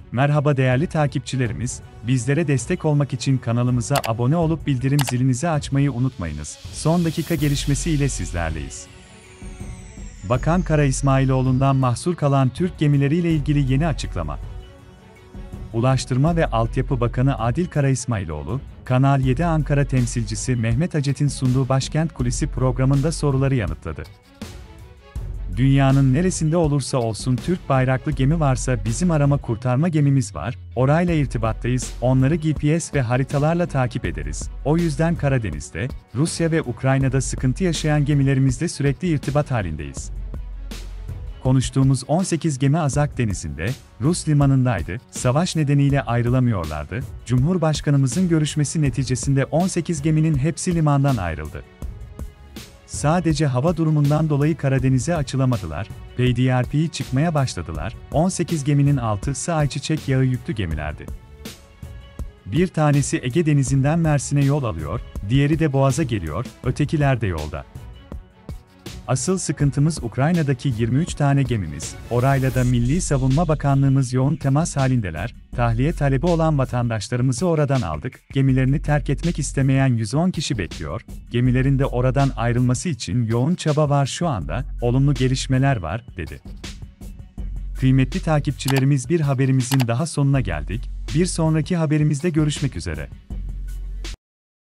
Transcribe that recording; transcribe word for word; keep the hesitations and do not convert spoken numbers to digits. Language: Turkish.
Merhaba değerli takipçilerimiz, bizlere destek olmak için kanalımıza abone olup bildirim zilinizi açmayı unutmayınız. Son dakika gelişmesi ile sizlerleyiz. Bakan Kara İsmailoğlu'ndan mahsur kalan Türk gemileriyle ilgili yeni açıklama. Ulaştırma ve Altyapı Bakanı Adil Kara İsmailoğlu, Kanal yedi Ankara temsilcisi Mehmet Acet'in sunduğu Başkent Kulisi programında soruları yanıtladı. Dünyanın neresinde olursa olsun Türk bayraklı gemi varsa bizim arama kurtarma gemimiz var, orayla irtibattayız, onları G P S ve haritalarla takip ederiz. O yüzden Karadeniz'de, Rusya ve Ukrayna'da sıkıntı yaşayan gemilerimizle sürekli irtibat halindeyiz. Konuştuğumuz on sekiz gemi Azak Denizi'nde, Rus limanındaydı, savaş nedeniyle ayrılamıyorlardı, Cumhurbaşkanımızın görüşmesi neticesinde on sekiz geminin hepsi limandan ayrıldı. Sadece hava durumundan dolayı Karadeniz'e açılamadılar, P D R P'yi çıkmaya başladılar, on sekiz geminin altısı ayçiçek yağı yüklü gemilerdi. Bir tanesi Ege Denizi'nden Mersin'e yol alıyor, diğeri de Boğaz'a geliyor, ötekiler de yolda. Asıl sıkıntımız Ukrayna'daki yirmi üç tane gemimiz, orayla da Milli Savunma Bakanlığımız yoğun temas halindeler, tahliye talebi olan vatandaşlarımızı oradan aldık, gemilerini terk etmek istemeyen yüz on kişi bekliyor, gemilerin de oradan ayrılması için yoğun çaba var şu anda, olumlu gelişmeler var, dedi. Kıymetli takipçilerimiz bir haberimizin daha sonuna geldik, bir sonraki haberimizde görüşmek üzere.